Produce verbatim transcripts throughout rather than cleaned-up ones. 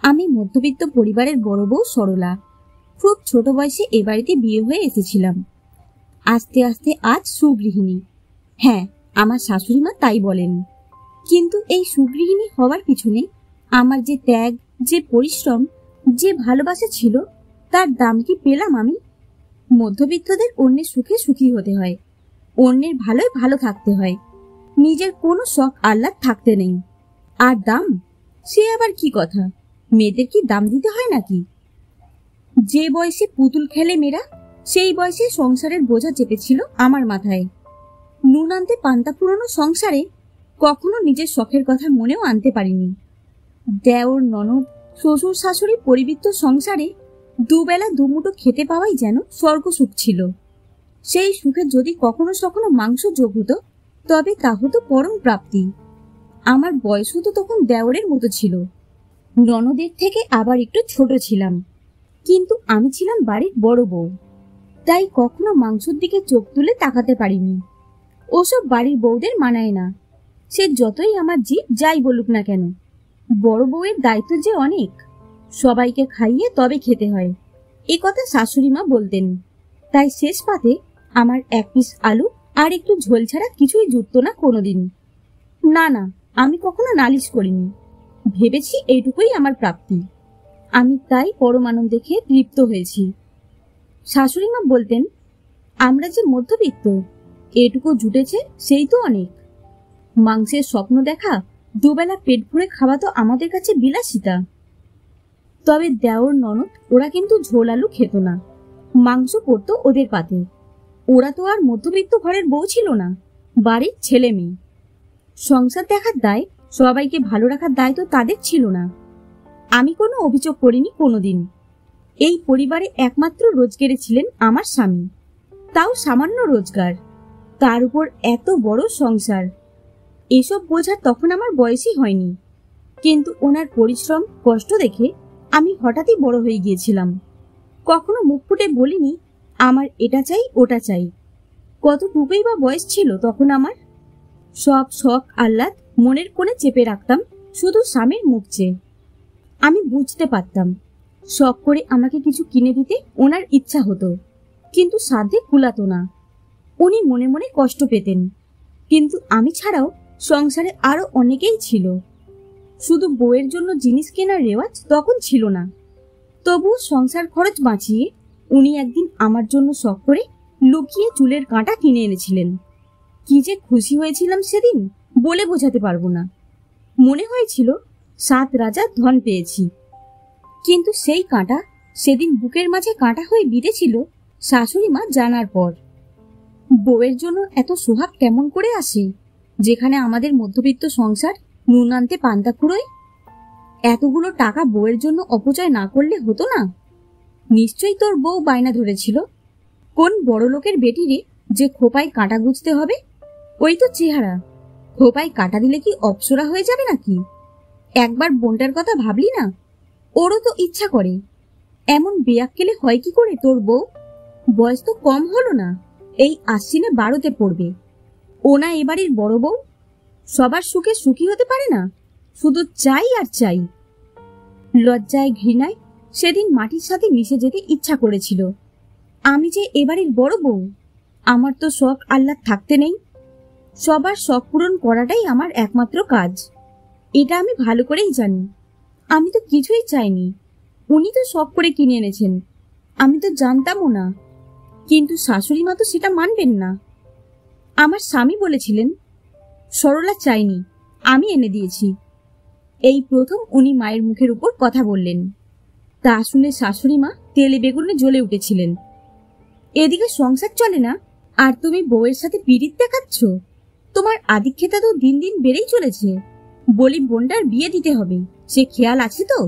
আমি মধ্যবিত্ত পরিবারের বড় বউ সরলা। খুব ছোট বয়সে এ বাড়িতে বিয়ে হয়ে এসেছিলাম। আস্তে আস্তে আজ সুগৃহিণী। হ্যাঁ, আমার শাশুড়ি মা তাই বলেন। কিন্তু এই সুগৃহিণী হওয়ার পিছনে আমার যে ত্যাগ, যে পরিশ্রম, যে ভালোবাসা ছিল, তার দাম কি পেলাম আমি? মধ্যবিত্তদের অন্যের সুখে সুখী হতে হয়, অন্যের ভালোয় ভালো থাকতে হয়, নিজের কোনো শখ আহ্লাদ থাকতে নেই। আর দাম, সে আবার কি কথা? মেয়েদের কি দাম দিতে হয় নাকি? যে বয়সে পুতুল খেলে মেয়েরা, সেই বয়সে সংসারের বোঝা চেপেছিল আমার মাথায়। নুন আনতে পান্তা পুরনো সংসারে কখনো নিজের শখের কথা মনেও আনতে পারিনি। দেওর, ননদ, শ্বশুর শাশুড়ি পরিবৃত্ত সংসারে দুবেলা দুমুটো খেতে পাওয়াই যেন স্বর্গ সুখ ছিল। সেই সুখে যদি কখনো কখনো মাংস যোগ হতো, তবে তা হতো পরম প্রাপ্তি। আমার বয়স হতো তখন দেওরের মতো ছিল। ননদের থেকে আবার একটু ছোট ছিলাম, কিন্তু আমি ছিলাম বাড়ির বড় বউ, তাই কখনো মাংসের দিকে চোখ তুলে তাকাতে পারিনি। ওসব বাড়ির বউদের মানায় না, সে যতই আমার জিভ যাই বলুক না কেন। বড় বউয়ের দায়িত্ব যে অনেক, সবাইকে খাইয়ে তবে খেতে হয়, এ কথা শাশুড়ি মা বলতেন। তাই শেষ পাতে আমার এক পিস আলু আর একটু ঝোল ছাড়া কিছুই জুটতো না কোনোদিন। না না, আমি কখনো নালিশ করিনি, ভেবেছি এইটুকুই আমার প্রাপ্তি। আমি তাই পরমানন্দে খেয়ে তৃপ্ত হয়েছি। শাশুড়ি মা বলতেন, আমরা যে মধ্যবিত্ত, এটুকু জুটেছে সেই তো অনেক। মাংসের স্বপ্ন দেখা, দুবেলা পেট ভরে খাওয়া তো আমাদের কাছে বিলাসিতা। তবে দেওর, ননদ ওরা কিন্তু ঝোল আলু খেত না, মাংস পড়তো ওদের পাতে। ওরা তো আর মধ্যবিত্ত ঘরের বউ ছিল না, বাড়ির ছেলে মেয়ে। সংসার দেখার দায়, সবাইকে ভালো রাখার দায় তো তাদের ছিল না। আমি কোনো অভিযোগ করিনি কোনোদিন। এই পরিবারে একমাত্র রোজগারে ছিলেন আমার স্বামী, তাও সামান্য রোজগার, তার উপর এত বড় সংসার। এসব বোঝার তখন আমার বয়সই হয়নি, কিন্তু ওনার পরিশ্রম, কষ্ট দেখে আমি হঠাৎই বড় হয়ে গিয়েছিলাম। কখনো মুখ ফুটে বলিনি আমার এটা চাই ওটা চাই। কতটুকুই বা বয়স ছিল তখন আমার। সব শখ আহ্লাদ মনের কোণে চেপে রাখতাম, শুধু স্বামীর মুখ চেয়ে। আমি বুঝতে পারতাম শখ করে আমাকে কিছু কিনে দিতে ওনার ইচ্ছা হতো, কিন্তু সাধ্যে কুলাতো না। উনি মনে মনে কষ্ট পেতেন, কিন্তু আমি ছাড়াও সংসারে আরো অনেকেই ছিল। শুধু বউয়ের জন্য জিনিস কেনার রেওয়াজ তখন ছিল না। তবুও সংসার খরচ বাঁচিয়ে উনি একদিন আমার জন্য শখ করে লুকিয়ে চুলের কাঁটা কিনে এনেছিলেন। কি যে খুশি হয়েছিলাম সেদিন, বলে বোঝাতে পারবো না। মনে হয়েছিল সাত রাজার ধন পেয়েছি। কিন্তু সেই কাঁটা সেদিন বুকের মাঝে কাঁটা হয়ে বিঁধেছিল শাশুড়ি মা জানার পর। বউয়ের জন্য এত সোহাগ কেমন করে আসে, যেখানে আমাদের মধ্যবিত্ত সংসার নুন আনতে পান্তা ফুরোয়? এতগুলো টাকা বউয়ের জন্য অপচয় না করলে হতো না? নিশ্চয়ই তোর বউ বায়না ধরেছিল, কোন বড় লোকের বেটিরে যে খোপায় কাঁটা গুঁজতে হবে। ওই তো চেহারা, খোপায় কাঁটা দিলে কি অপ্সরা হয়ে যাবে নাকি? একবার বোনটার কথা ভাবলি না? ওরও তো ইচ্ছা করে। এমন বেয়াক্কেলে হয় কি করে তোর বউ? বয়স তো কম হলো না, এই আশ্বিনে বারোতে পড়বে। ও না এবাড়ির বড় বউ, সবার সুখে সুখী হতে পারে না, শুধু চাই আর চাই। লজ্জায় ঘৃণায় সেদিন মাটির সাথে মিশে যেতে ইচ্ছা করেছিল। আমি যে এবাড়ির বড় বউ, আমার তো শখ আহ্লাদ থাকতে নেই। সবার শখ পূরণ করাটাই আমার একমাত্র কাজ, এটা আমি ভালো করেই জানি। আমি তো কিছুই চাইনি, উনি তো শখ করে কিনে এনেছেন, আমি তো জানতামও না। কিন্তু শাশুড়ি মা তো সেটা মানবেন না। আমার স্বামী বলেছিলেন, সরলা চাইনি, আমি এনে দিয়েছি। এই প্রথম উনি মায়ের মুখের উপর কথা বললেন। তা শুনে শাশুড়ি মা তেলে বেগুনে জ্বলে উঠেছিলেন। এদিকে সংসার চলে না, আর তুমি বউয়ের সাথে পীড়িত দেখাচ্ছ? তোমার আদিক্ষেতা তো দিন দিন বেড়েই চলেছে। বলি বোনটার বিয়ে দিতে হবে, সে খেয়াল আছে তো?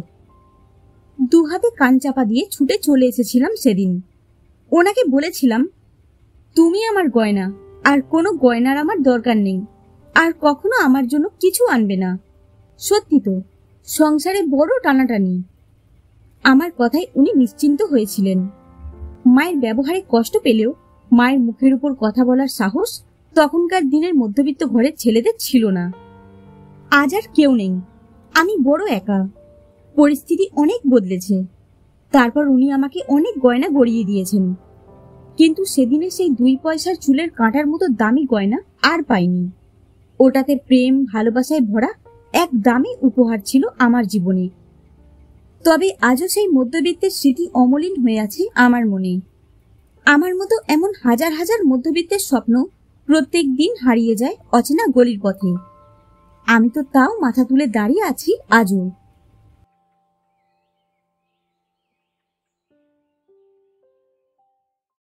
দু হাতে কান চাপা দিয়ে ছুটে চলে এসেছিলাম সেদিন। ওনাকে বলেছিলাম, তুমি আমার গয়না, আর কোনো গয়নার আমার দরকার নেই, আর কখনো আমার জন্য কিছু আনবে না। সত্যি তো, সংসারে বড় টানাটানি। আমার কথায় উনি নিশ্চিন্ত হয়েছিলেন। মায়ের ব্যবহারে কষ্ট পেলেও মায়ের মুখের উপর কথা বলার সাহস তখনকার দিনের মধ্যবিত্ত ঘরের ছেলেদের ছিল না। আজ আর কেউ নেই, আমি বড় একা। পরিস্থিতি অনেক বদলেছে। তারপর উনি আমাকে অনেক গয়না গড়িয়ে দিয়েছেন, কিন্তু সেদিনে সেই দুই পয়সার চুলের কাঁটার মতো দামি গয়না আর পাইনি। ওটাতে প্রেম ভালোবাসায় ভরা এক দামি উপহার ছিল আমার জীবনে। তবে আজও সেই মধ্যবিত্তের স্মৃতি অমলিন হয়ে আছে আমার মনে। আমার মতো এমন হাজার হাজার মধ্যবিত্তের স্বপ্ন প্রত্যেক দিন হারিয়ে যায় অচেনা গলির পথে। আমি তো তাও মাথা তুলে দাঁড়িয়ে আছি আজও।